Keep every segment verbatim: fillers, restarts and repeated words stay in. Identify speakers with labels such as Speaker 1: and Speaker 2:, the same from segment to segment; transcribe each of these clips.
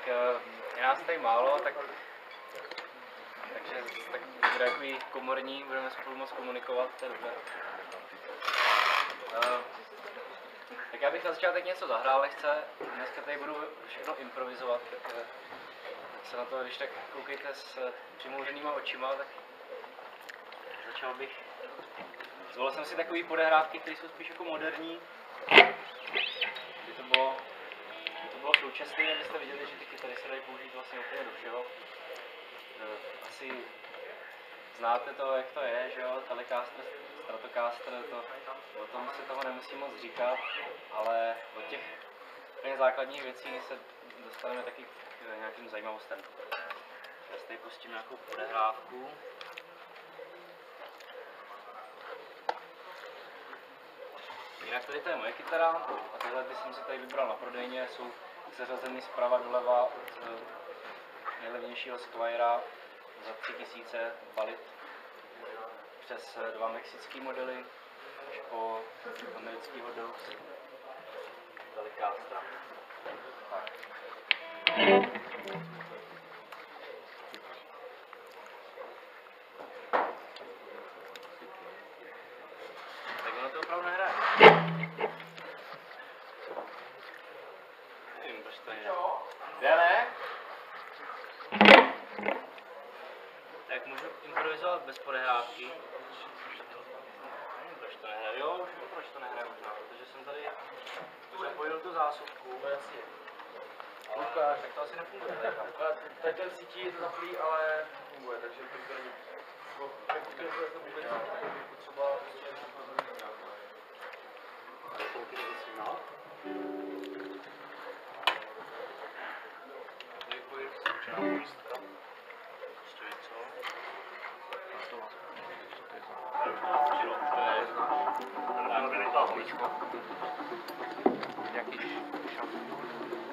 Speaker 1: je nás tady málo, tak, takže tak bude takový komorní, budeme spolu moc komunikovat, to je dobré. Uh, tak já bych na začátek něco zahrál lehce, dneska tady budu všechno improvizovat, tak, tak se na to, když tak koukejte s přimouřenýma očima, tak začal bych. Zvolil jsem si takový podehrávky, které jsou spíš jako moderní, by to bylo, by to bylo současné, abyste viděli, že ty kytary se dají použít vlastně úplně do všeho. Asi znáte to, jak to je, že jo, Telecaster, Stratocaster, to, o tom si toho nemusím moc říkat, ale od těch úplně základních věcí se dostaneme taky k nějakým zajímavostem. Já si tady pustím nějakou podehrávku. Jinak tady to je moje kytara a tyhle ty jsem si tady vybral na prodejně, jsou seřazeny zprava doleva od nejlevnějšího Squira za tři tisíce balit přes dva mexický modely až po americký model Telecastera. Tak. Tak ono to opravdu nehraje. Nevím, proč to nejde. Jde, ne? Tak můžu improvizovat bez podehrávky. Nevím, proč to nehraje. Jo, už vím, proč to nehraje možná, protože jsem tady zapojil tu zásuvku. Lukáš, tak to asi nefunguje.
Speaker 2: Tady ten sítí je to zaplý, ale nefunguje, takže to není. Pokud je to vůbec potřeba
Speaker 1: Koukej do signál. Děkuji, součástí místa. Ještě něco. A to vás jaký šampů.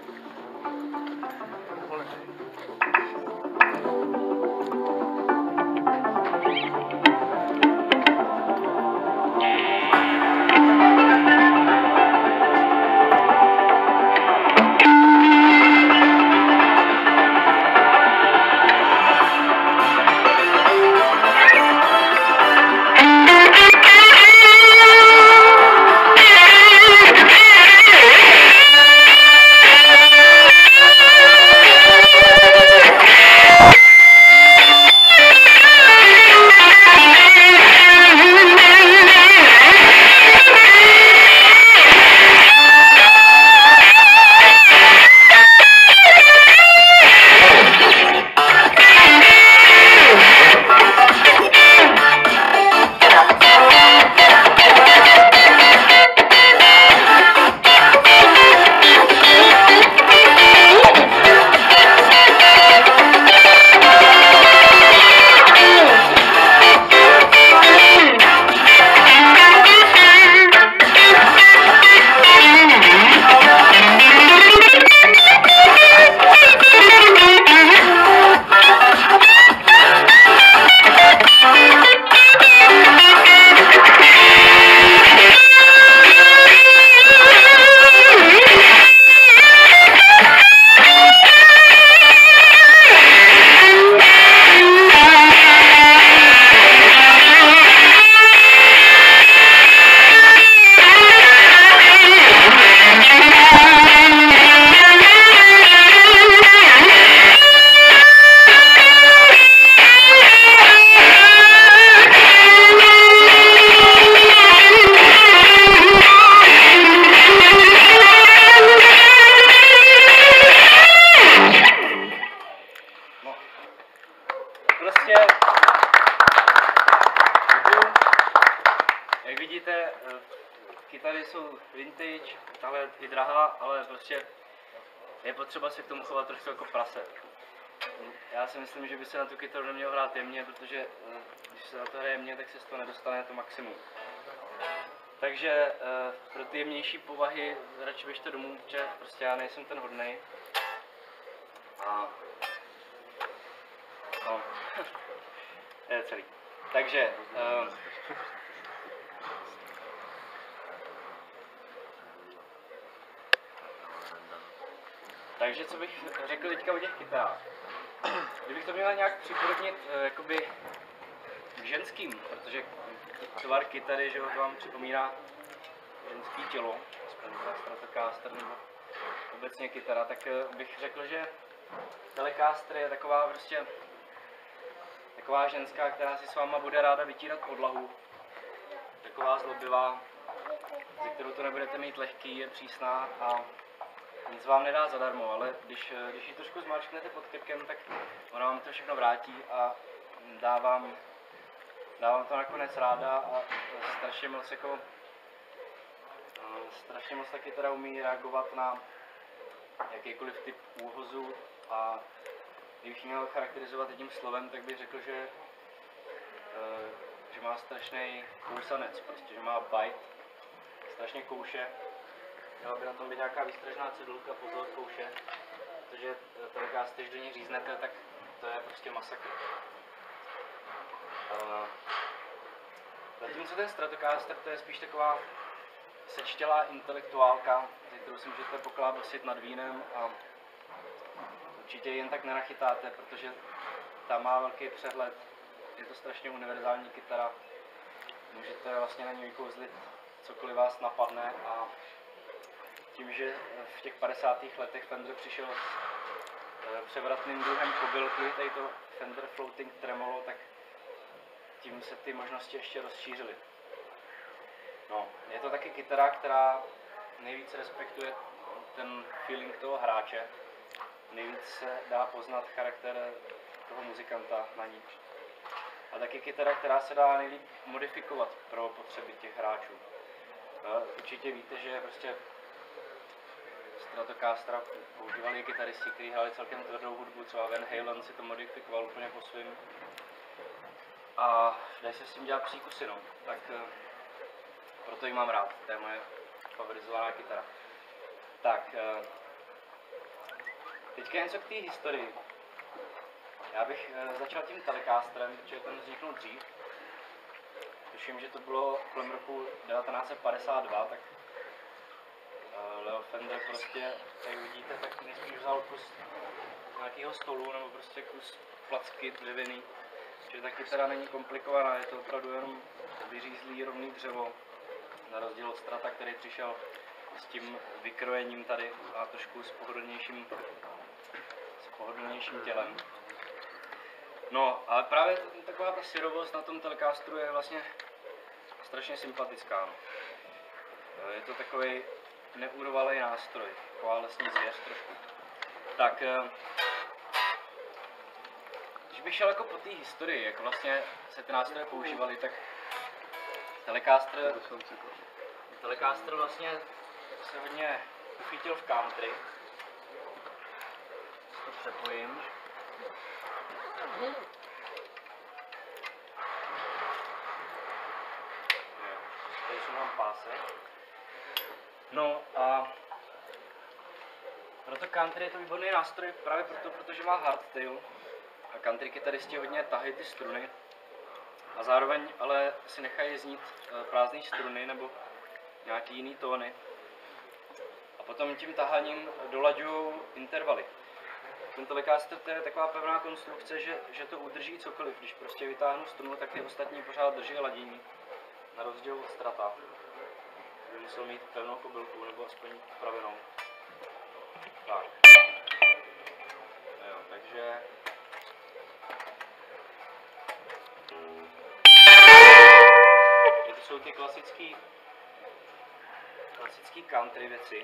Speaker 1: Kytary jsou vintage, tahle je drahá, ale prostě je potřeba se k tomu chovat trošku jako prase. Já si myslím, že by se na tu kytaru nemělo hrát jemně, protože když se na to hraje jemně, tak se z toho nedostane to maximum. Takže pro ty jemnější povahy radši běžte domů, protože prostě já nejsem ten hodnej. A no, je celý. Takže uh, Takže co bych řekl teďka o těch kytarách. Kdybych to měl nějak připodobnit uh, jakoby k ženským, protože tvar kytary, že vám připomíná ženský tělo, aspoň ta Stratocaster nebo obecně kytara, tak uh, bych řekl, že Telecaster je taková prostě taková ženská, která si s váma bude ráda vytírat podlahu. Taková zlobivá, ze kterou to nebudete mít lehký, je přísná a nic vám nedá zadarmo, ale když, když ji trošku zmáčknete pod krkem, tak ona vám to všechno vrátí a dá vám, dá vám to nakonec ráda a strašně moc jako strašně moc taky teda umí reagovat na jakýkoliv typ úhozu a kdybych měl charakterizovat jedním slovem, tak bych řekl, že, že má strašný kousanec, prostě, že má bite, strašně kouše. Měla by na tom být nějaká výstražná cedulka, pozor, kouše, protože Telecaster, když do ní říznete, tak to je prostě masakr. Zatímco ten Stratocaster, to je spíš taková sečtělá intelektuálka, ze kterou si můžete poklábosit nad vínem a určitě jen tak nenachytáte, protože ta má velký přehled, je to strašně univerzální kytara, můžete vlastně na ní vykouzlit cokoliv vás napadne a tím, že v těch padesátých letech Fender přišel s převratným druhem kobylky, tady to Fender Floating Tremolo, tak tím se ty možnosti ještě rozšířily. No, je to taky kytara, která nejvíc respektuje ten feeling toho hráče, nejvíc se dá poznat charakter toho muzikanta na ní. A taky kytara, která se dá nejlíp modifikovat pro potřeby těch hráčů. Určitě víte, že prostě Stratocastera používali kytaristi, kteří hráli celkem tvrdou hudbu, třeba Van Halen si to modifikoval úplně po svým. A dají se s tím dělat příkusy, no. Tak proto ji mám rád, to je moje favorizovaná kytara. Tak, teďka něco k té historii. Já bych začal tím Telecasterem, protože ten vzniknul dřív. Tuším, že to bylo kolem roku devatenáct set padesát dva, tak Leo Fender prostě, jak vidíte, tak nejspíš vzal kus nějakého stolu nebo prostě kus placky dřevěný. Že ta kytara není komplikovaná, je to opravdu jenom vyřízlý rovný dřevo. Na rozdíl od Strata, který přišel s tím vykrojením tady a trošku s pohodlnějším, s pohodlnějším tělem. No, ale právě taková ta syrovost na tom Telecasteru je vlastně strašně sympatická. No. Je to takový neurvalý nástroj, taková lesní zvěř trošku. Tak, když bych šel jako po té historii, jak vlastně se ty nástroje používaly, tak Telecaster, Telecaster vlastně se hodně uchytil v country. To přepojím. Tady jsou nám pásy. No a proto country je to výborný nástroj právě proto, protože má hardtail a country kytaristi hodně tahají ty struny a zároveň ale si nechají znít prázdné struny nebo nějaký jiný tóny a potom tím tahaním dolaďují intervaly. Ten Telecaster to je taková pevná konstrukce, že, že to udrží cokoliv. Když prostě vytáhnu strunu, tak ty ostatní pořád drží ladění. Na rozdíl od Strata, by musel mít pevnou kobylku, nebo aspoň pravenou. Tak. Jo, takže... To jsou ty klasický, klasický country věci.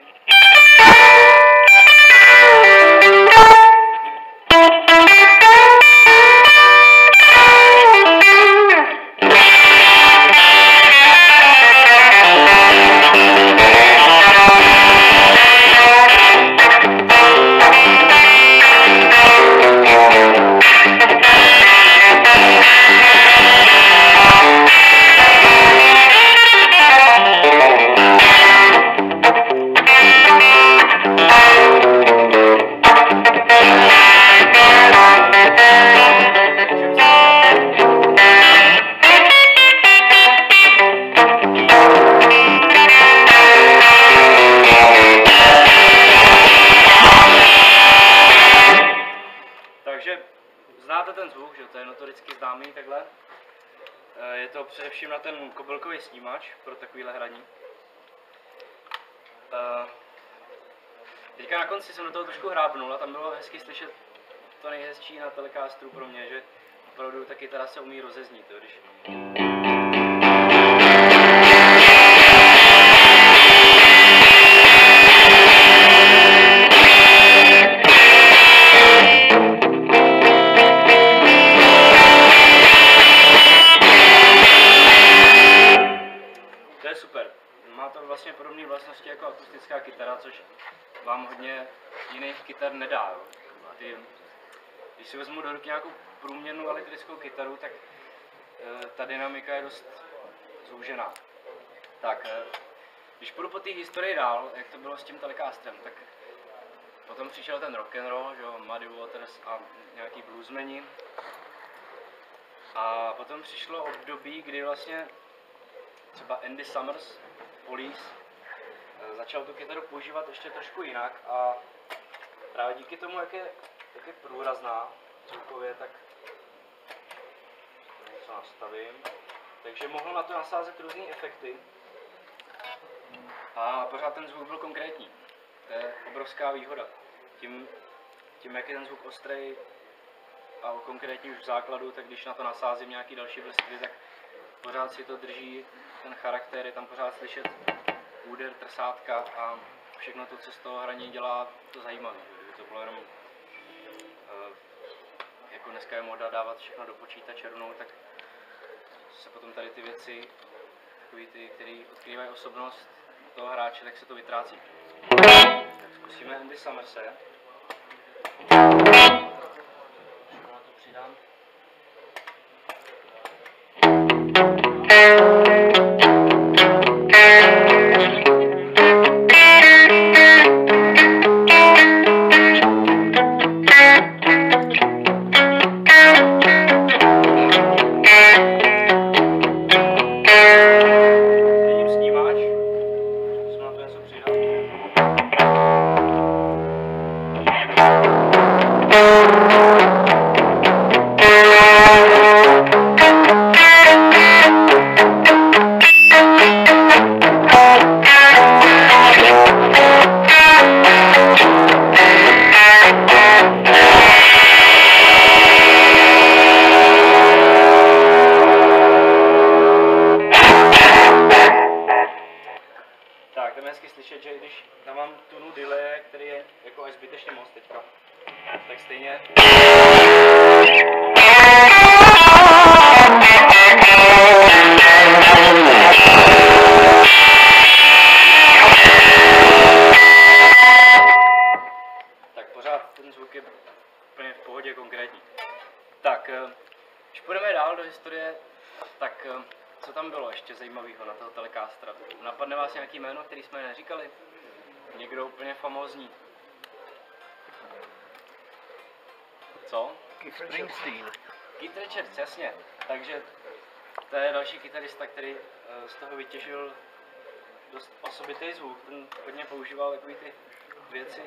Speaker 1: známý takhle. Je to především na ten kobylkový snímač pro takovýhle hraní. Teďka na konci jsem do toho trošku hrábnul a tam bylo hezky slyšet to nejhezčí na Telecasteru pro mě, že opravdu ta kytara se umí rozeznít, jo, když... To je super. Má to vlastně podobné vlastnosti jako akustická kytara, což vám hodně jiných kytar nedá. Jo. Ty, když si vezmu do ruky nějakou průměrnou elektrickou kytaru, tak e, ta dynamika je dost zúžená. Tak, e, když půjdu po té historii dál, jak to bylo s tím Telecasterem, tak potom přišel ten rock'n'roll, že jo, Muddy Waters a nějaký bluesmeni. A potom přišlo období, kdy vlastně třeba Andy Summers, Police, začal tu kytaru používat ještě trošku jinak a právě díky tomu, jak je, jak je průrazná zvukově, tak něco nastavím. Takže mohl na to nasázet různé efekty a pořád ten zvuk byl konkrétní. To je obrovská výhoda. Tím, tím jak je ten zvuk ostrý a konkrétní už v základu, tak když na to nasázím nějaký další vrstvy, tak pořád si to drží ten charakter, je tam pořád slyšet úder, trsátka a všechno to, co z toho hraní dělá, to zajímavé. Kdyby to bylo jenom, uh, jako dneska je moda dávat všechno do počítače rovnou, tak se potom tady ty věci, takový ty, které odkrývají osobnost toho hráče, tak se to vytrácí. Tak zkusíme Andy Summerse. Na to přidám. Slyšet, že když tam mám tunu delay, který je jako až zbytečně moc teďka, tak stejně tak pořád ten zvuk je úplně v pohodě konkrétní. Tak, když půjdeme dál do historie, tak co tam bylo ještě zajímavého na toho Telecastera? Napadne vás nějaký jméno, který jsme neříkali? Někdo úplně famózní. Co?
Speaker 3: Keith Springsteen.
Speaker 1: Keith Richards, jasně. Takže to je další kytarista, který z toho vytěžil dost osobitý zvuk. Ten hodně používal takové ty věci.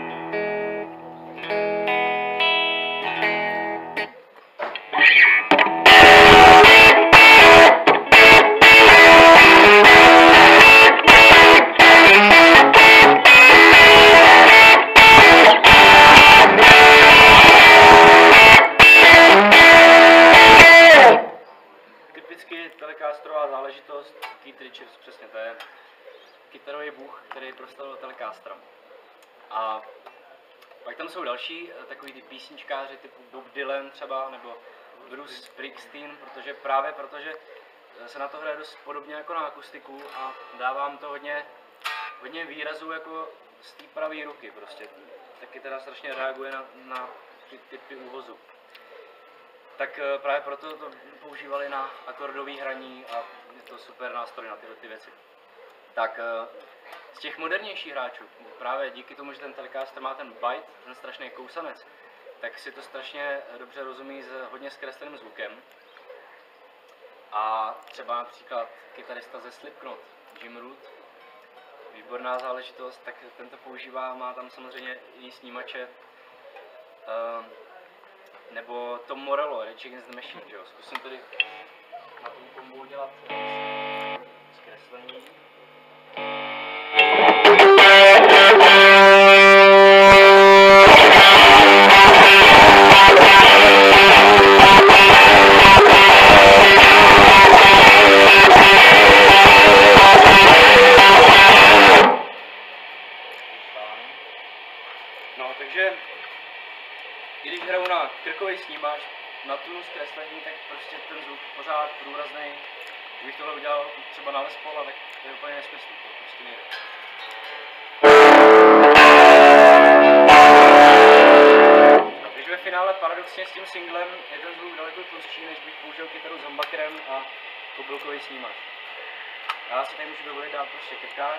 Speaker 1: Telecasterová záležitost, Keith Richards, přesně, to je kytarový bůh, který proslavil Telecastera. A pak tam jsou další takový ty písničkáři typu Bob Dylan třeba, nebo Bruce Springsteen, protože právě protože se na to hraje dost podobně jako na akustiku a dávám to hodně, hodně výrazů jako z té pravé ruky prostě. Ta kytara strašně reaguje na, na ty typy úvozu. Tak právě proto to používali na akordové hraní a je to super nástroj na tyhle ty věci. Tak z těch modernějších hráčů, právě díky tomu, že ten Telecaster má ten bite, ten strašný kousanec, tak si to strašně dobře rozumí s hodně zkresleným zvukem. A třeba například kytarista ze Slipknot, Jim Root, výborná záležitost, tak ten to používá, má tam samozřejmě i snímače. nebo Tom Morello, Rage Against the Machine, že jo. Zkusím tady na tom kombu udělat zkreslení. No, takže i když hraju na krkový snímač, na tunu zkreslení, tak prostě ten zvuk pořád průrazný. Kdybych tohle udělal třeba na Les Paula, tak to je úplně nesmysl, to prostě nejde. Takže ve finále paradoxně s tím singlem je ten zvuk daleko tlustší, než bych použil kytaru s humbuckerem a kobylkový snímač. Já si tady můžu dovolit dát prostě krkáč.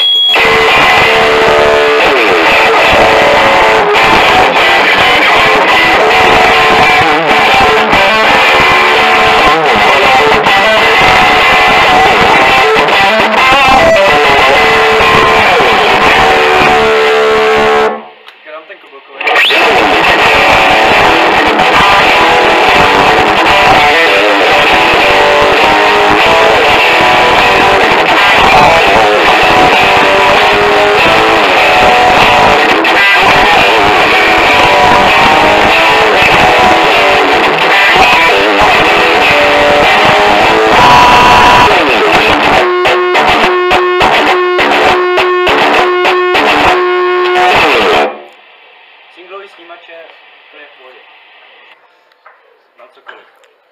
Speaker 1: Singlový snímače, to je v pohodě. Na cokoliv.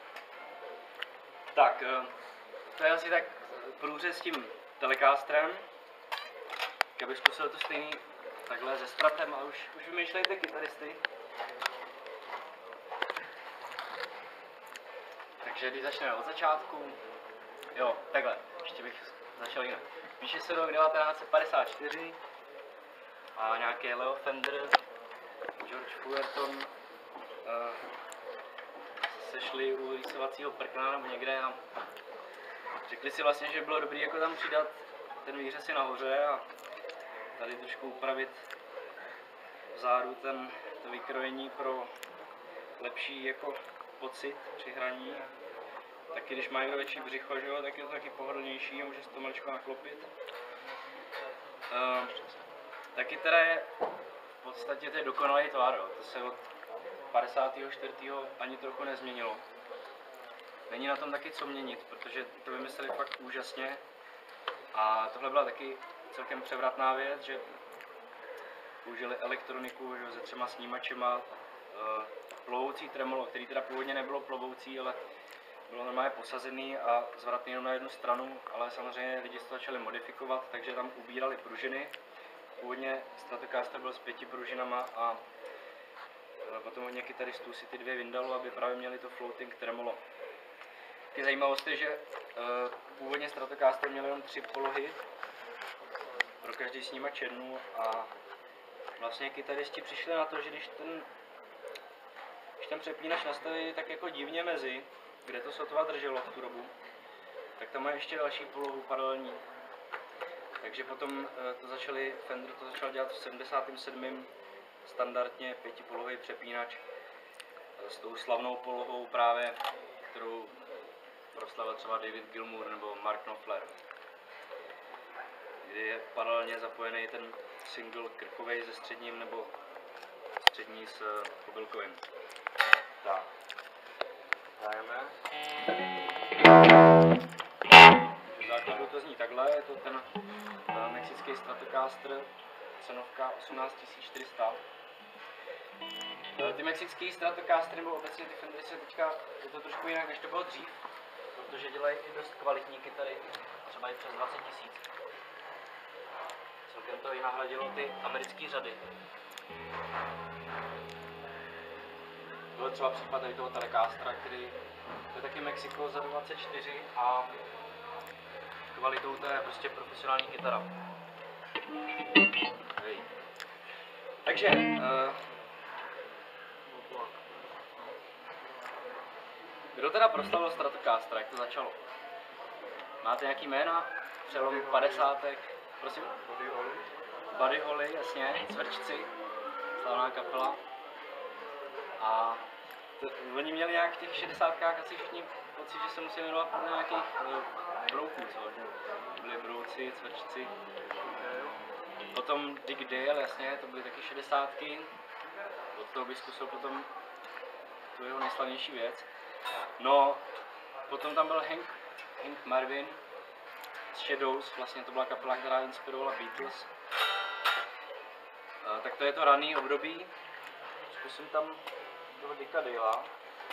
Speaker 1: Tak, to je asi tak průřez s tím Telecasterem. Já bych zkusil to stejný takhle se Stratem a už, už vymýšlejte kytaristy. Takže když začneme od začátku, jo, takhle, ještě bych začal jinak. Píše se rok devatenáct set padesát čtyři a nějaký Leo Fender, George Fullerton uh, sešli u rýsovacího prkna nebo někde a řekli si vlastně, že by bylo dobré jako tam přidat ten výřez je nahoře a tady trošku upravit vzadu ten, to vykrojení pro lepší jako pocit při hraní. Taky když má někdo větší břicho, že jo, tak je to taky pohodlnější a může se to maličko naklopit. Uh, taky teda je v podstatě to je dokonalý tvar, jo. To se od padesátého čtvrtého ani trochu nezměnilo. Není na tom taky co měnit, protože to vymysleli fakt úžasně. A tohle byla taky celkem převratná věc, že použili elektroniku, že, se třema snímačema, uh, plovoucí tremolo, který teda původně nebylo plovoucí, ale bylo normálně posazený a zvratný jenom na jednu stranu, ale samozřejmě lidi to začali modifikovat, takže tam ubírali pružiny. Původně Stratocaster byl s pěti pružinama a potom hodně kytaristů si ty dvě vyndalo, aby právě měli to floating tremolo. Taky zajímavost je, že uh, původně Stratocaster měl jenom tři polohy, pro každý snímač jednu a vlastně kytaristi přišli na to, že když ten, když ten přepínač nastaví tak jako divně mezi, kde to sotva drželo v tu dobu, tak tam má ještě další polohu paralelní. Takže potom to začali, Fender to začal dělat v sedmdesátém sedmém standardně pětipolový přepínač s tou slavnou polohou právě, kterou proslavil třeba David Gilmour nebo Mark Knopfler, kdy je paralelně zapojený ten single krkovej se středním nebo střední s kobylkovým. Tak, dajeme. V základu to zní takhle, je to ten uh, mexický Stratocaster, cenovka osmnáct tisíc čtyři sta. Uh, ty mexický Stratocaster nebo obecně ty Fendery se teďka, je to trošku jinak než to bylo dřív, protože dělají i dost kvalitní kytary, třeba i přes dvacet tisíc. Celkem to i nahradilo ty americké řady. Byl třeba případ tady toho Telecastera, který to je taky Mexiko za dvacet čtyři a kvalitou to je prostě profesionální kytara. Hej. Takže uh, kdo teda proslavil Stratocaster, jak to začalo? Máte nějaký jména? Přelom padesátek, prosím?
Speaker 2: Buddy Holly.
Speaker 1: Buddy Holly, jasně, Cvrčci, slavná kapela. A to, oni měli nějak v těch šedesátkách asi všichni pocit, že se musí jmenovat podle nějakých uh, brouků, co? Že byli brouci, cvrčci. Potom Dick Dale, jasně, to byly taky šedesátky. Od toho bych zkusil potom tu jeho nejslavnější věc. No, potom tam byl Hank, Hank Marvin z Shadows, vlastně to byla kapela, která inspirovala Beatles. Uh, tak to je to raný období. Zkusím tam toho Dicka Dalea.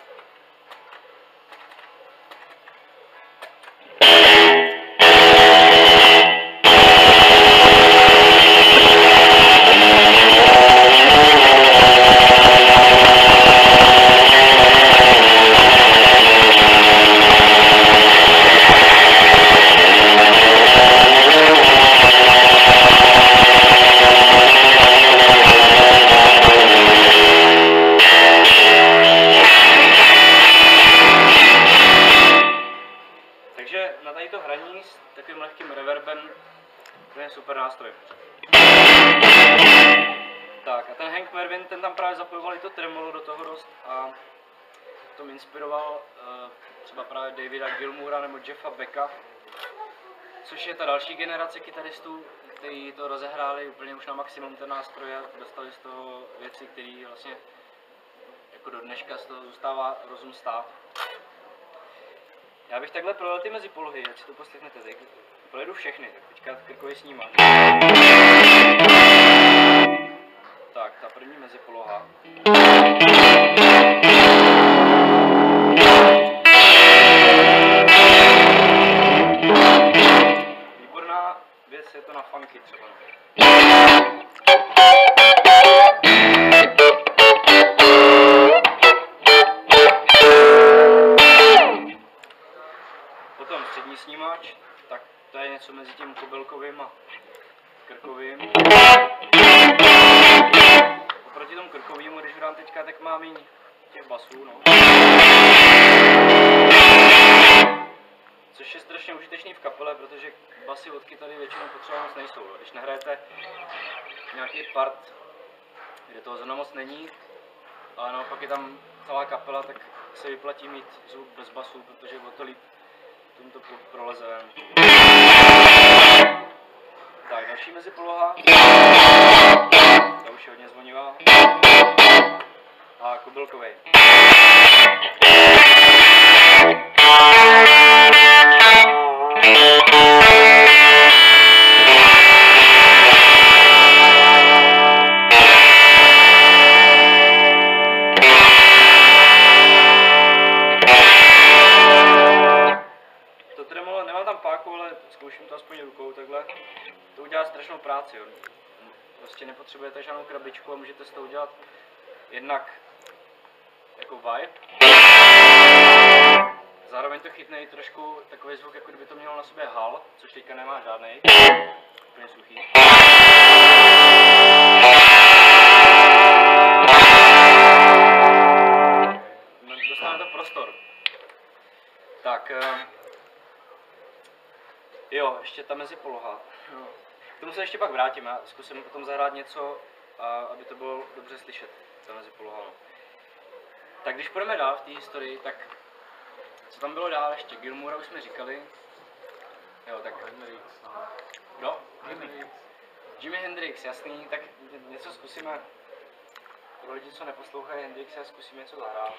Speaker 1: Takovým lehkým reverbem, to je super nástroj. Tak a ten Hank Marvin, ten tam právě zapojoval i to tremolo do toho dost a tom inspiroval uh, třeba právě Davida Gilmoura nebo Jeffa Becka, což je ta další generace kytaristů, kteří to rozehráli úplně už na maximum ten nástroj a dostali z toho věci, které vlastně jako do dneška z toho zůstává rozum stát. Já bych takhle projel ty mezipolohy, ať si to poslechnete, teď projedu všechny, tak teďka krkový snímak. Tak, ta první mezipoloha. Výborná věc je to na funky třeba. Potom střední snímač, tak to je něco mezi tím kobylkovým a krkovým. Oproti tomu krkovému, když hrám teďka, tak mám méně těch basů, no. Což je strašně užitečný v kapele, protože basy od kytary většinou potřeba moc nejsou. Když nehrajete nějaký part, kde toho zrovna moc není, ale naopak je tam celá kapela, tak se vyplatí mít zvuk bez basů, protože o to líp to proleze. Tak, další mezipoloha. Ta už je hodně zvonivá. A kobylkovej. Zkouším to aspoň rukou takhle. To udělá strašnou práci, jo. Prostě nepotřebujete žádnou krabičku a můžete z toho udělat jednak jako vibe. Zároveň to chytne i trošku takový zvuk, jako kdyby to mělo na sobě hal, což teďka nemá žádnej. Úplně suchý. Dostane to prostor. Tak. Jo, ještě ta mezipoloha. No. K tomu se ještě pak vrátím, já zkusím potom zahrát něco, a aby to bylo dobře slyšet, ta mezipoloha. No. Tak když půjdeme dál v té historii, tak co tam bylo dál ještě? Gilmoura už jsme říkali. Jo, tak Hendrix. Kdo? Jimi. Jimi Hendrix, jasný, tak něco zkusíme. Pro lidi, co neposlouchají Hendrixe, zkusíme něco zahrát.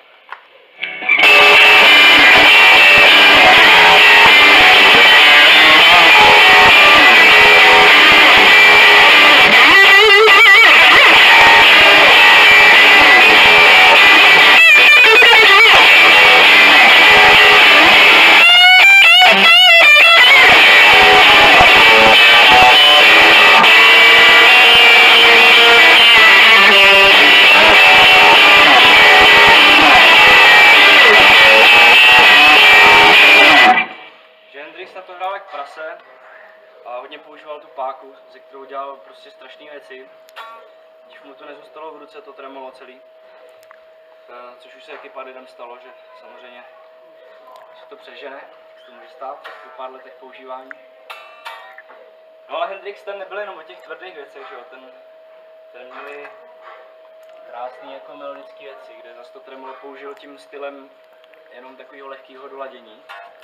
Speaker 1: Páku, ze kterou dělal prostě strašné věci. Když mu to nezůstalo v ruce, to tremolo celý. Což už se taky pár lidem stalo, že samozřejmě se to přežene, tak to může stát po pár letech používání. No ale Hendrix ten nebyl jenom o těch tvrdých věcech, že jo, ten, ten měli krásný jako melodické věci, kde zase to tremolo použil tím stylem jenom takového lehkého doladění.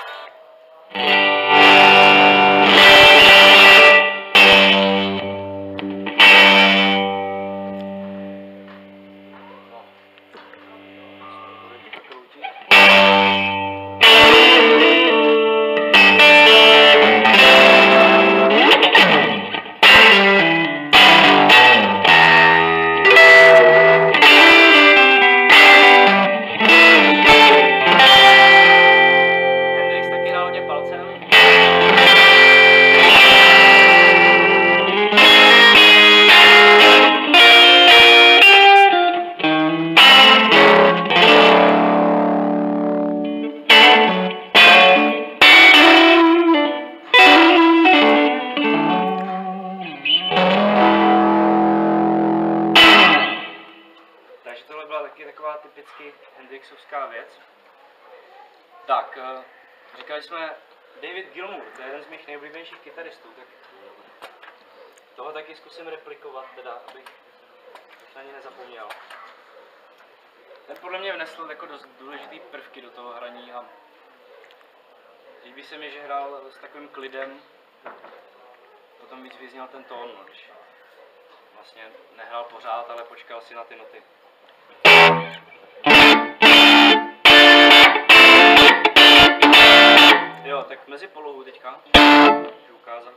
Speaker 1: Typicky Hendrixovská věc. Tak, říkali jsme David Gilmour, to je jeden z mých nejoblíbenějších kytaristů, tak toho taky zkusím replikovat, teda, abych, abych na ně nezapomněl. Ten podle mě vnesl jako dost důležitý prvky do toho hraní a líbí se mi, že hrál s takovým klidem, potom víc vyzněl ten tón, když vlastně nehrál pořád, ale počkal si na ty noty. Jo, tak mezi polohou teďka můžu ukázat.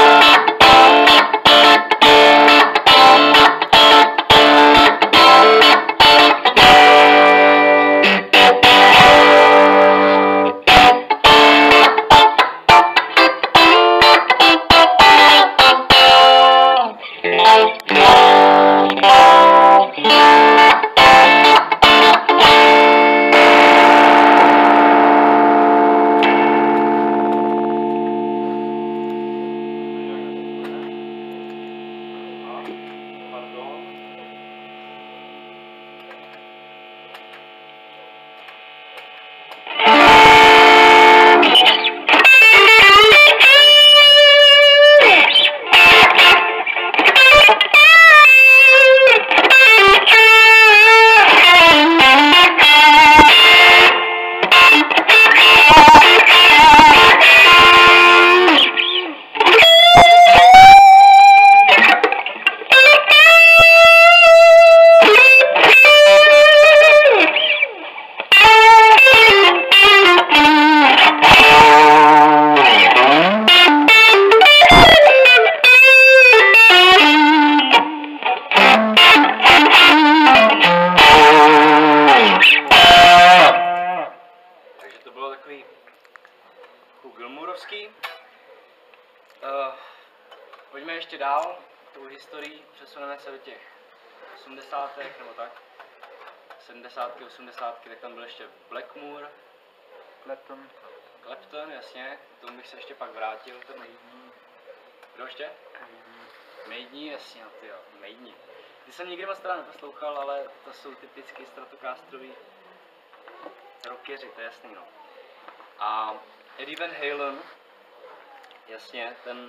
Speaker 1: Gilmourovský. Uh, pojďme ještě dál, tou historií, přesuneme se do těch osmdesátek nebo tak, sedmdesátky, osmdesátky, tak tam byl ještě Blackmore,
Speaker 3: Clapton.
Speaker 1: Clapton, jasně, k tomu bych se ještě pak vrátil.
Speaker 3: Maidní.
Speaker 1: Kdo ještě? Maidní, jasně, ty jo, Maidní. Ty jsem nikdy moc teda neposlouchal, ale to jsou typicky Stratocastrový rockeři, to je jasný, no. A Eddie Van Halen, jasně, ten,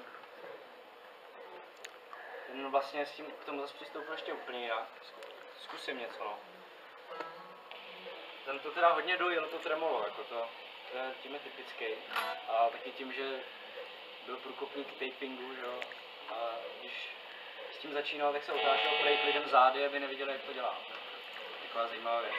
Speaker 1: ten vlastně s tím k tomu zase přistoupil ještě úplně jinak. Zkusím něco, no. Ten to teda hodně dojel, to tremolo, jako to, to je tím je typický. A taky tím, že byl průkopník tapingu, že jo. A když s tím začínal, tak se otáčel prej lidem zády, aby neviděli, jak to dělá. Taková zajímavá věc.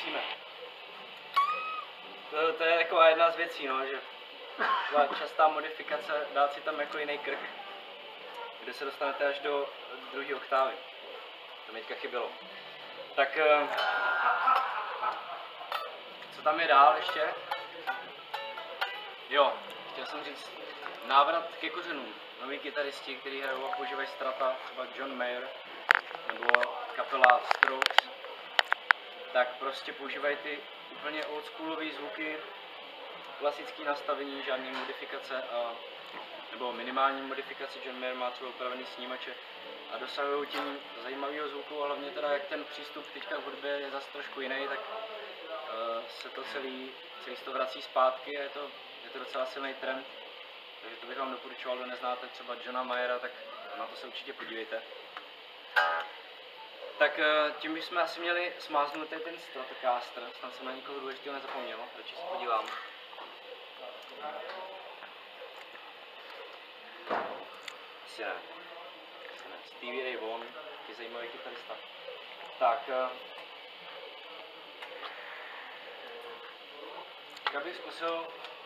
Speaker 1: zkusíme. To, to je taková jedna z věcí, no, že taková častá modifikace, dát si tam jako jiný krk, kde se dostanete až do druhé oktávy. To mi teďka chybělo. Tak, co tam je dál ještě? Jo, chtěl jsem říct, návrat ke kořenům. Noví kytaristi, kteří hrajou a používají Strata, třeba John Mayer nebo kapela Strokes, tak prostě používají ty úplně oldschoolové zvuky, klasické nastavení, žádné modifikace a nebo minimální modifikace. John Mayer má třeba upravený snímače a dosahují tím zajímavého zvuku, a hlavně teda jak ten přístup teďka v hudbě je zase trošku jiný, tak uh, se to celý, celý to vrací zpátky a je to, je to docela silný trend. Takže to bych vám doporučoval, kdo neznáte třeba Johna Mayera, tak na to se určitě podívejte. Tak uh, tím bychom asi měli smáznutý ten Stratocaster, snad jsem na nikoho důležitého nezapomněl, radši se podívám. Asi ne. Stevie Ray Vaughan, je zajímavý kytarista. Tak, já bych zkusil,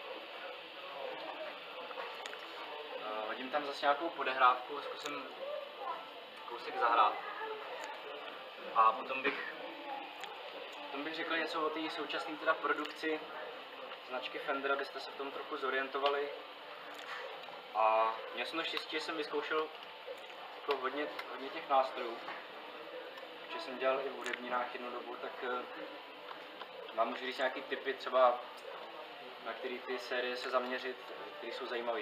Speaker 1: uh, hodím tam zase nějakou podehrávku, zkusím kousek zahrát. A potom bych, potom bych řekl něco o té současné teda produkci značky Fender, abyste se v tom trochu zorientovali. A měl jsem to štěstí, že jsem vyzkoušel jako hodně, hodně těch nástrojů, protože jsem dělal i v hudebninách jednu dobu, tak uh, vám můžu říct nějaký tipy třeba, na který ty série se zaměřit, které jsou zajímavé.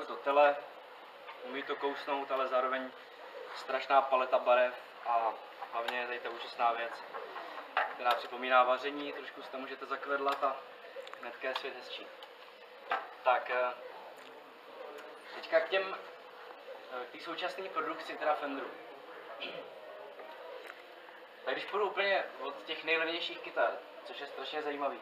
Speaker 1: jako to tele, umí to kousnout, ale zároveň strašná paleta barev a hlavně je tady ta úžasná věc, která připomíná vaření, trošku si to můžete zakvedlat a hnedka je svět hezčí. Tak, teďka k těm, k té současné produkci, teda Fenderu. Tak když půjdu úplně od těch nejlevnějších kytar, což je strašně zajímavý,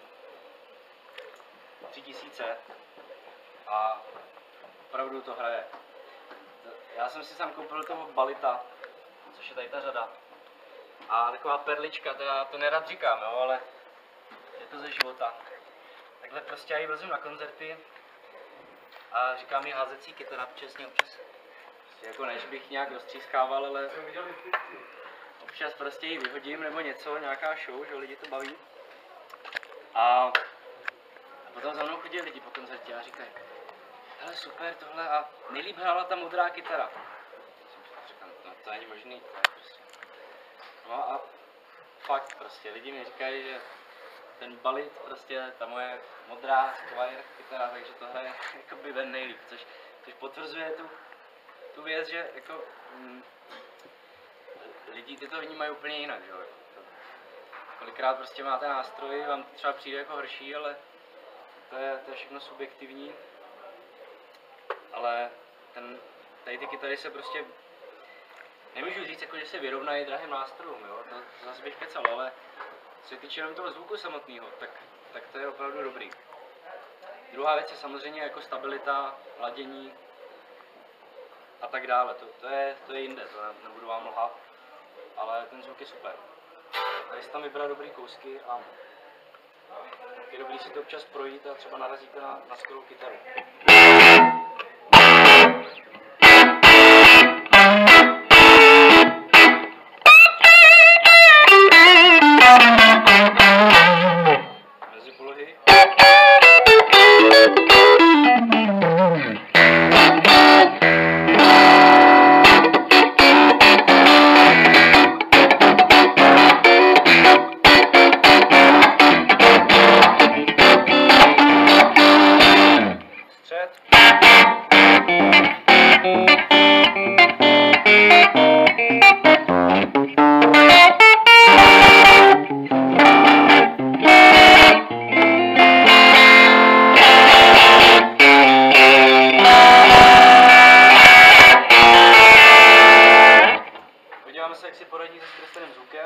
Speaker 1: tři tisíce a opravdu to hraje. Já jsem si sám koupil toho Balita, což je tady ta řada. A taková perlička, teda to nerad říkám, jo, ale je to ze života. Takhle prostě já ji vezmu na koncerty a říkám mi házecí kytara, čestně občas. Prostě jako ne, že bych nějak roztřískával, ale občas prostě ji vyhodím nebo něco, nějaká show, že lidi to baví. A potom za mnou chodí lidi po koncertě a říkají, hele super tohle a nejlíp hrála ta modrá kytara. Říkám, no to není možný. Prostě. No a fakt prostě, lidi mi říkají, že ten Balit, prostě ta moje modrá Squire kytara, takže to hraje jakoby ven nejlíp, což, což potvrzuje tu, tu věc, že jako mm, lidi ty to vnímají úplně jinak, že jo. Kolikrát prostě máte nástroj, vám to třeba přijde jako horší, ale to je, to je všechno subjektivní. Ale ten, tady ty kytary se prostě, nemůžu říct, jako, že se vyrovnají drahým nástrojům, jo, to, to zase bych kecal, ale co se týče jenom toho zvuku samotného, tak, tak to je opravdu dobrý. Druhá věc je samozřejmě jako stabilita, ladění a tak dále, to, to, je, to je jinde, to ne, nebudu vám lhát, ale ten zvuk je super. Tady si tam vybrat dobrý kousky a je dobrý si to občas projít a třeba narazíte na, na skvělou kytaru. Mezi polohy. Podíváme se, jak si poradí se zkresleným zvukem.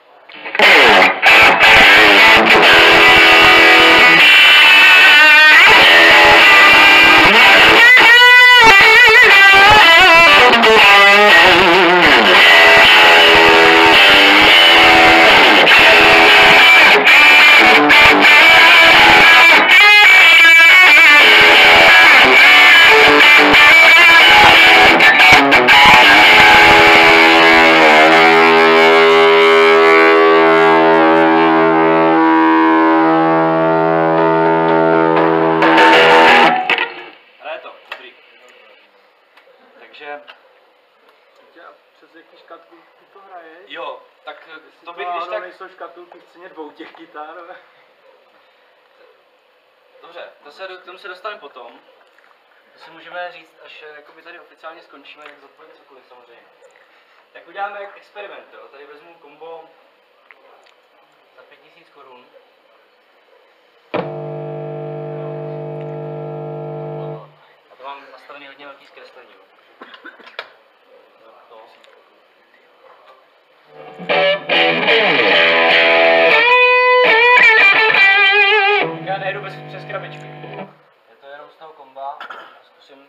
Speaker 1: Takže
Speaker 2: přes jaký škatulky ty to hraješ?
Speaker 1: jo, tak to bych
Speaker 2: no,
Speaker 1: když tak...
Speaker 2: nejsou škatulky v ceně dvou těch kytar.
Speaker 1: Dobře, to se, k tomu se dostaneme potom. To si můžeme říct, až jakoby tady oficiálně skončíme, tak zodpovím cokoliv samozřejmě. Tak uděláme experiment, jo. Tady vezmu kombo za pět tisíc korun. A to mám nastavený hodně velký zkreslení, jo. To. Já nejdu bez, přes krabičky. Je to jenom z toho komba. Zkusím.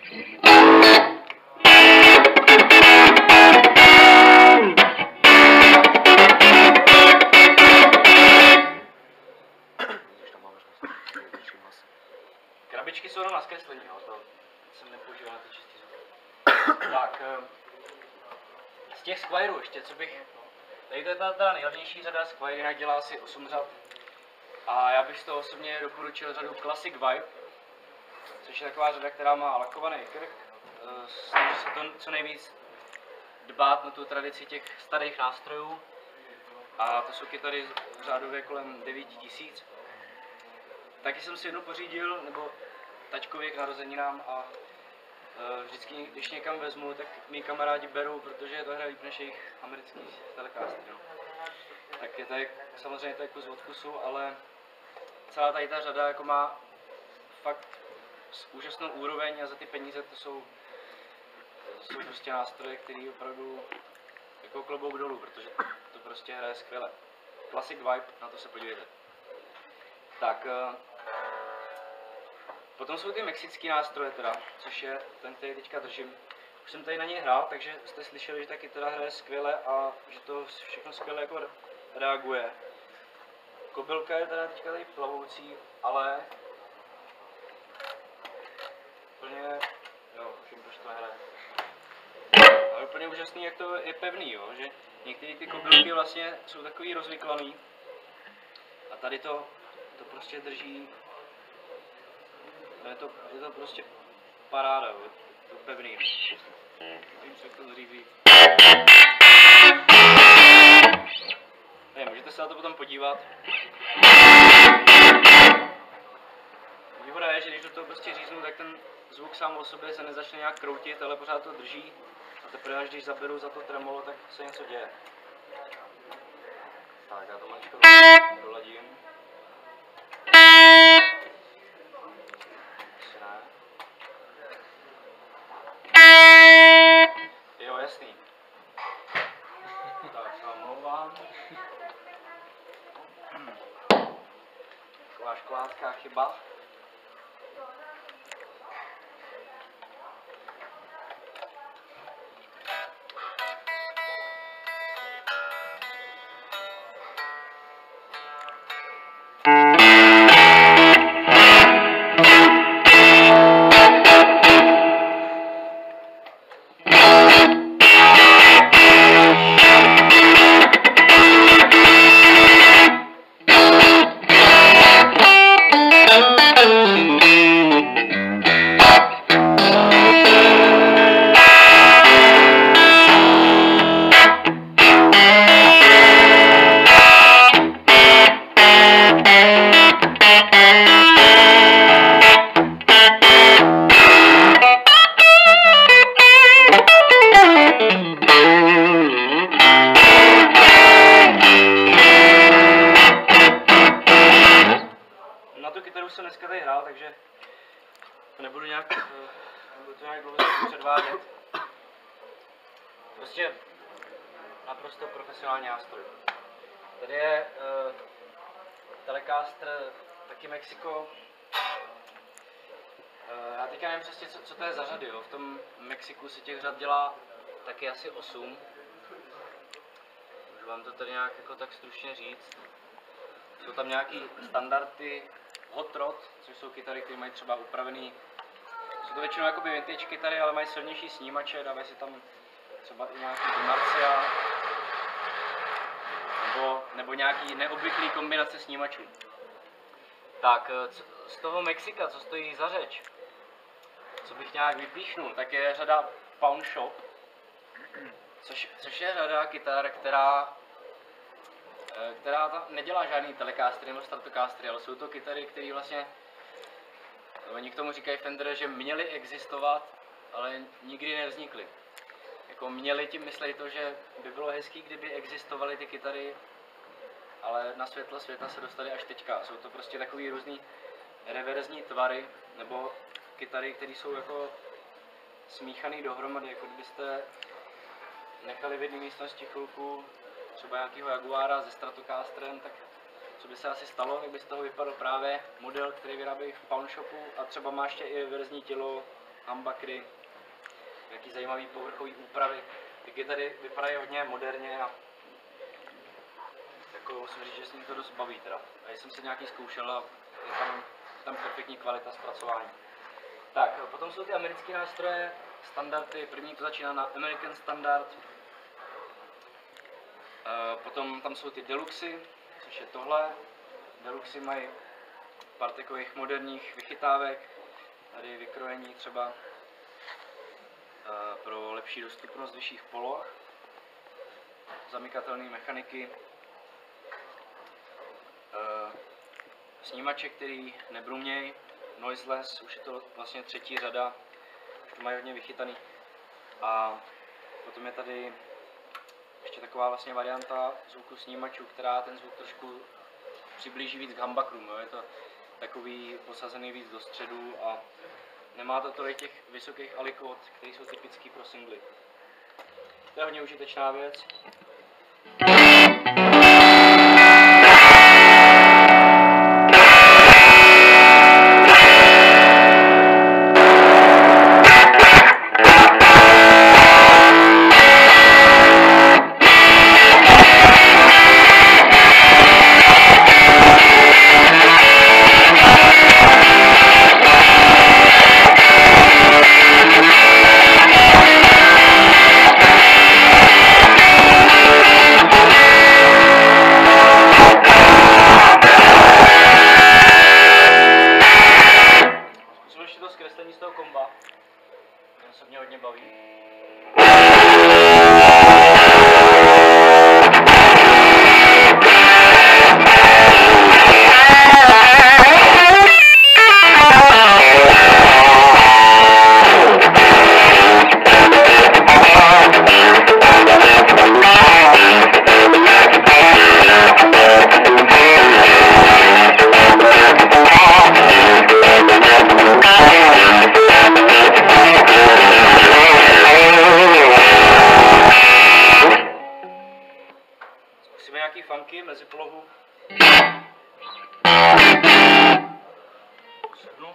Speaker 1: Krabičky jsou jenom na zkreslení, jo, to jsem nepoužíval na ty čistý zvuk. Tak, z těch Squireů ještě, co bych... Tady to je ta, ta nejhlavnější řada, Squire jinak dělá asi osm řad. A já bych z toho osobně doporučil řadu Classic Vibe, což je taková řada, která má lakovaný krk. Snaží se to co nejvíc dbát na tu tradici těch starých nástrojů. A to jsou kytary řádově kolem devět tisíc. Taky jsem si jednu pořídil, nebo taťkovi k narozeninám a uh, vždycky, když někam vezmu, tak mý kamarádi berou, protože to hraje líp než jejich americký Telecaster. No. Tak je to jak, samozřejmě to je kus od kusu, ale celá tady ta řada jako má fakt úžasnou úroveň a za ty peníze to jsou, to jsou prostě nástroje, které opravdu jako klobouk dolů, protože to prostě hraje skvěle. Classic Vibe, na to se podívejte. Tak, uh, potom jsou ty mexické nástroje teda, což je ten, který teďka držím. Už jsem tady na něj hrál, takže jste slyšeli, že taky teda hraje skvěle a že to všechno skvěle jako reaguje. Kobylka je teda teďka tady plavoucí, ale úplně, jo, už jim to nehraje. Ale úplně úžasný, jak to je pevný, jo, že některé ty kobylky vlastně jsou takový rozvyklaný a tady to, to prostě drží. Je to, je to prostě paráda, je to pevný. Nevím, co to zříví. Ne, můžete se na to potom podívat. Výhoda je, že když do toho prostě říznu, tak ten zvuk sám o sobě se nezačne nějak kroutit, ale pořád to drží. A teprve až když zaberu za to tremolo, tak se něco děje. Tak, já to maličko doladím. Jo, jasný. Tak, se vám omlouvám. Taková školácká chyba. Jsem dneska tady hrál, takže to nebudu nějak, nebudu to nějak dlouho předvádět. Prostě naprosto profesionální nástroj. Tady je uh, Telecaster, taky Mexiko. Uh, já teďka nevím přesně, co, co to je za řady. Jo. V tom Mexiku se těch řad dělá taky asi osm. Můžu vám to tady nějak jako tak stručně říct. Jsou tam nějaký standardy, Hot Rod, což jsou kytary, které mají třeba upravený. Jsou to většinou jakoby vintage kytary, ale mají silnější snímače, dávají si tam třeba i nějaký Marcia nebo, nebo nějaký neobvyklý kombinace snímačů. Tak, co, z toho Mexika, co stojí za řeč, co bych nějak vypíchnul, tak je řada Pawn Shop, což, což je řada kytar, která která tam nedělá žádný Telecastery nebo Stratocastery, ale jsou to kytary, které vlastně, oni k tomu říkají Fender, že měly existovat, ale nikdy nevznikly. Jako měli tím myslet to, že by bylo hezký, kdyby existovaly ty kytary, ale na světlo světa se dostaly až teďka. Jsou to prostě takový různý reverzní tvary, nebo kytary, které jsou jako smíchaný dohromady, jako kdybyste nechali v jedné místnosti chvilku třeba nějakého Jaguara se Stratocasterem, tak co by se asi stalo, tak by z toho vypadl právě model, který vyrábějí v Pawn Shopu a třeba má ještě i reverzní tělo humbuckery, nějaký zajímavý povrchový úpravy. Ty kytary vypadají hodně moderně a jako musím říct, že s ním to dost baví teda. A jsem se nějaký zkoušel a je tam, je tam perfektní kvalita zpracování. Tak, potom jsou ty americké nástroje, standardy, první to začíná na American Standard. Potom tam jsou ty deluxy, což je tohle. Deluxy mají pár takových moderních vychytávek, tady vykrojení třeba pro lepší dostupnost vyšších poloh, zamykatelné mechaniky, snímače, který nebruměj, noiseless, už je to vlastně třetí řada, už to mají hodně vychytaný. A potom je tady ještě taková vlastně varianta zvuku snímačů, která ten zvuk trošku přiblíží víc k humbuckerům. Je to takový posazený víc do středu a nemá to tolik těch vysokých alikvot, které jsou typický pro singly. To je hodně užitečná věc. Zkreslení z toho komba, to se mě hodně baví. Zkusíme nějaký funky mezi polohu. Sednu.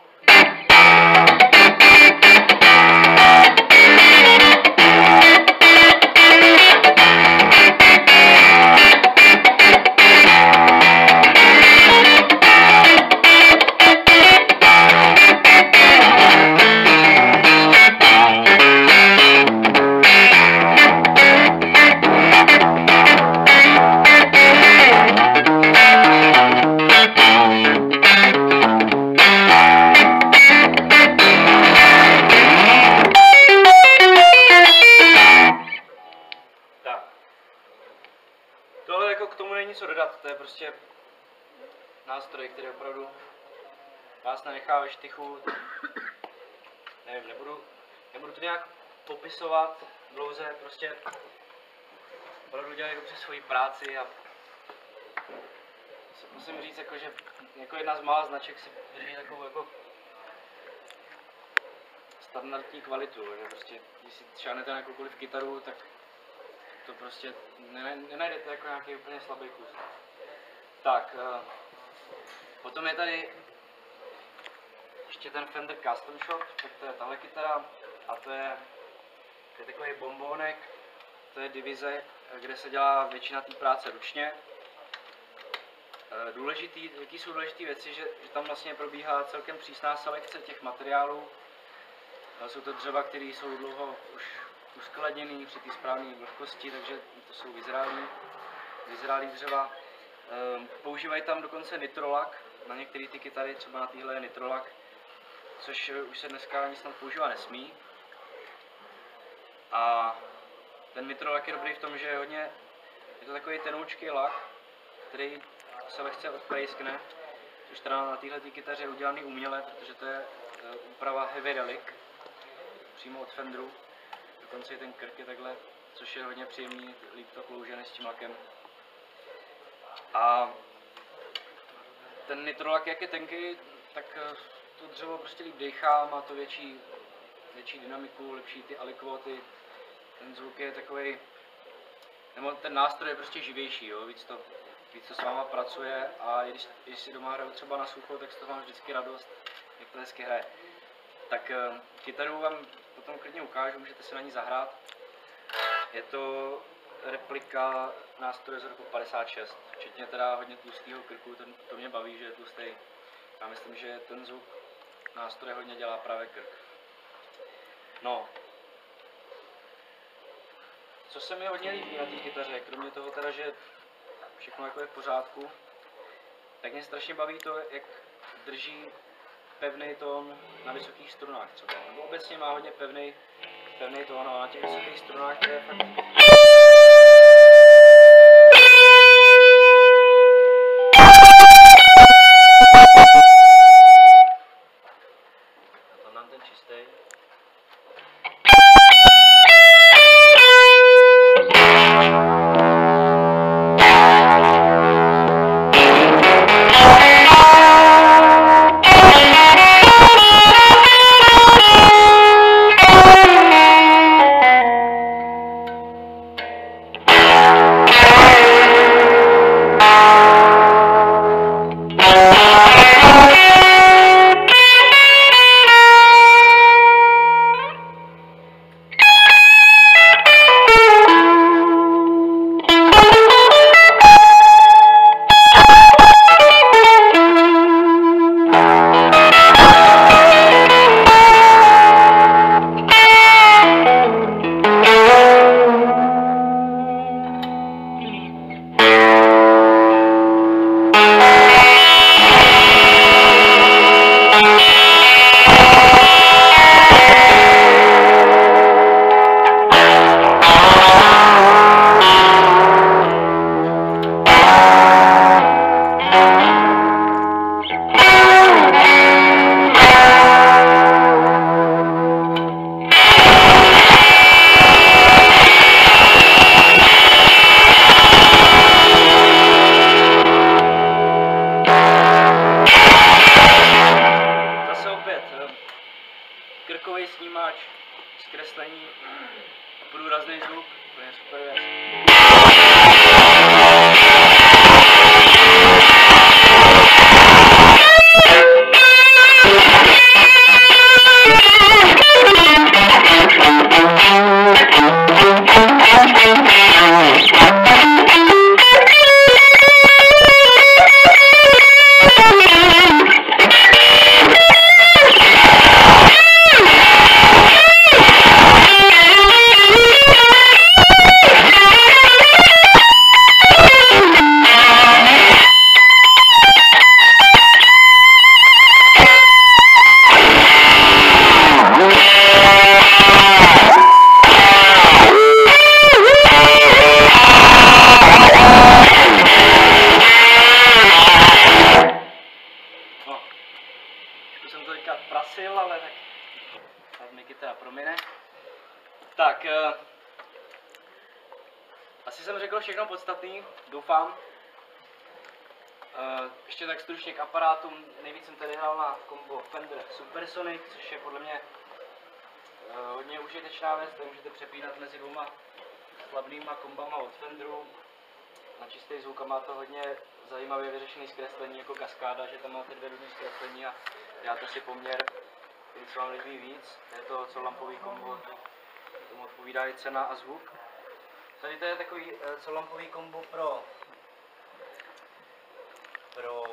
Speaker 1: Tohle jako k tomu není nic co dodat, to je prostě nástroj, který opravdu vás nenechá ve štychu. Nevím, nebudu, nebudu to nějak popisovat dlouze, prostě opravdu dělají dobře svoji práci a musím říct, jako, že jako jedna z mála značek si drží takovou jako standardní kvalitu, že prostě, když si šáhnete na jakoukoliv kytaru, tak to prostě nenajdete jako nějaký úplně slabý kus. Tak, potom je tady ještě ten Fender Custom Shop, tak to je tahle kytara a to je, to je takový bombónek, to je divize, kde se dělá většina té práce ručně. Důležitý, jaký jsou důležité věci, že, že tam vlastně probíhá celkem přísná selekce těch materiálů. Jsou to dřeva, které jsou dlouho už uskladněný při té správné vlhkosti, takže to jsou vyzrálý, vyzrálý dřeva. Používají tam dokonce nitrolak, na některé ty kytary, třeba na téhle je nitrolak, což už se dneska ani snad používat nesmí. A ten nitrolak je dobrý v tom, že je hodně, je to takový tenoučký lak, který se lehce odprejskne, což teda na téhle kytaře je udělaný uměle, protože to je úprava Heavy Relic, přímo od Fenderu. Dokonce i ten krk je takhle, což je hodně příjemný, líp to klouže než s tím lakem. A ten nitrolak, jak je tenký, tak to dřevo prostě líp dechá, má to větší, větší dynamiku, lepší ty alikvoty. Ten zvuk je takový, nebo ten nástroj je prostě živější, jo? Víc, to, víc to s váma pracuje a když, když si doma hraju třeba na sucho, tak z toho mám vždycky radost, jak to hezky hraje. Tak kytaru vám potom klidně ukážu, můžete si na ní zahrát. Je to replika nástroje z roku padesát šest, včetně teda hodně tlustého krku, to, to mě baví, že je tlustý. Já myslím, že ten zvuk nástroje hodně dělá právě krk. No. Co se mi hodně líbí na té kytaře, kromě toho teda, že všechno jako je v pořádku, tak mě strašně baví to, jak drží pevný tón na vysokých strunách třeba, nebo obecně má hodně pevný, pevný tón a na těch vysokých strunách to je fakt... A tam dám ten čistý. Krkový snímač, zkreslení a průrazný zvuk, to je super věc. Jsem to teďka prasil, ale tak tak mi kytara promine. Tak, uh, asi jsem řekl všechno podstatný, doufám. Uh, ještě tak stručně k aparátům. Nejvíc jsem tady hrál na kombo Fender Supersonic, což je podle mě uh, hodně užitečná věc, to můžete přepínat mezi dvouma slabnýma kombama od Fenderu. Na čistý zvuk a má to hodně zajímavě vyřešený zkreslení jako kaskáda, že tam máte dvě různé zkreslení a děláte si poměr, který se vám líbí víc. Je to co lampový kombo, tomu odpovídá i cena a zvuk. Tady to je takový co lampový kombo pro pro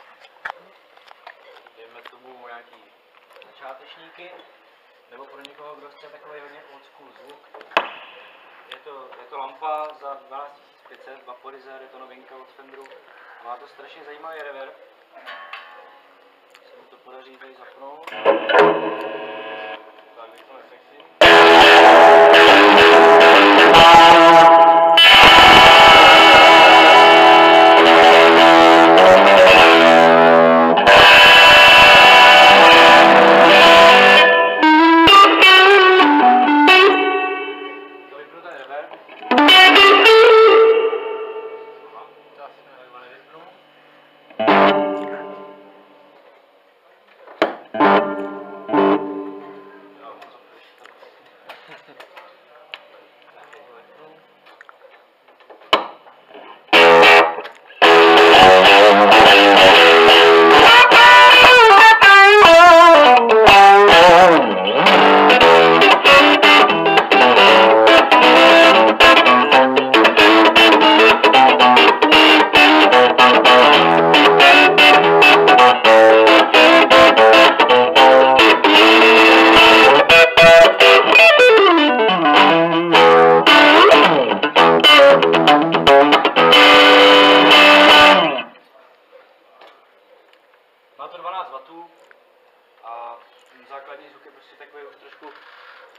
Speaker 1: dejme tomu nějaký začátečníky nebo pro někoho, kdo chce takový hodně old school zvuk. Je to, je to lampa za dvanáct tisíc pět set, vaporizer, je to novinka od Fenderu. Má to strašně zajímavý reverb. Se mi to podaří tady zapnout. Tak, když to nesexy.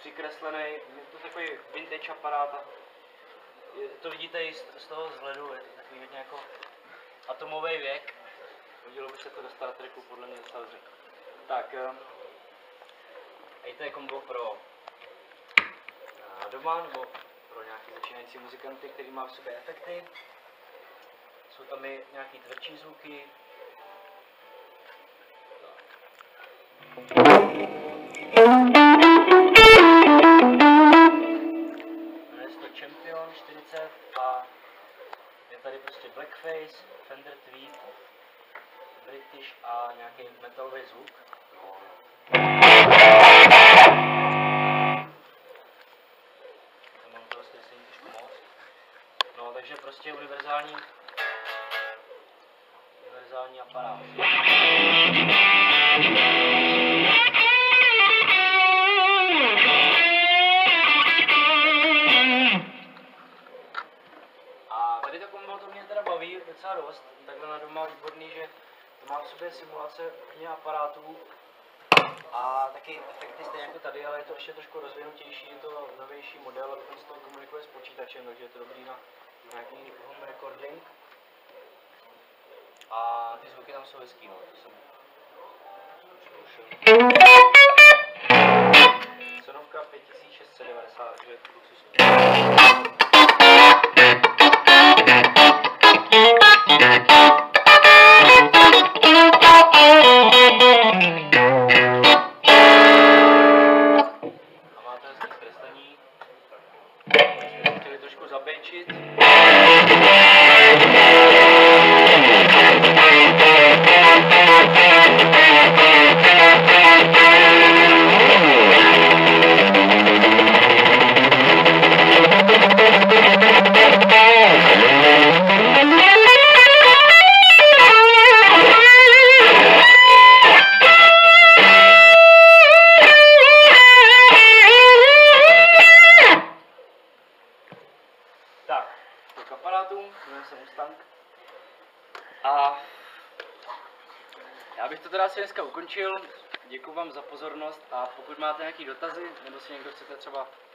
Speaker 1: přikreslený, je to takový vintage aparát. A je, to vidíte i z, z toho vzhledu, je to takový hodně jako atomový věk. Hodilo by se to do Star Treku podle mě docela dobře. Tak, um, a to je kombo pro uh, doma nebo pro nějaký začínající muzikanty, který má v sobě efekty. Jsou tam i nějaký tvrdší zvuky. Jmenuje se to Champion čtyřicet a je tady prostě Blackface, Fender Tweed, British a nějaký metalový zvuk. Mám to vlastně trošku moc. No, takže prostě univerzální univerzální aparát. A tady to kombo to mě teda baví docela dost. Takhle na doma výborný, že to má v sobě simulace hodně aparátů a taky efekty stejně jako tady, ale je to ještě trošku rozvinutější, je to novější model a dokonce to komunikuje s počítačem, takže je to dobrý na nějaký home recording. A ty zvuky tam jsou hezký, no, to jsem zkoušel. Cenovka pět tisíc šest set devadesát, takže je to luxusní. A má to hezký zkreslení. Jsme chtěli trošku zabejčit. Tak, k aparátům, jmenuje se Mustang. A já bych to teda asi dneska ukončil. Děkuji vám za pozornost a pokud máte nějaké dotazy, nebo si někdo chcete třeba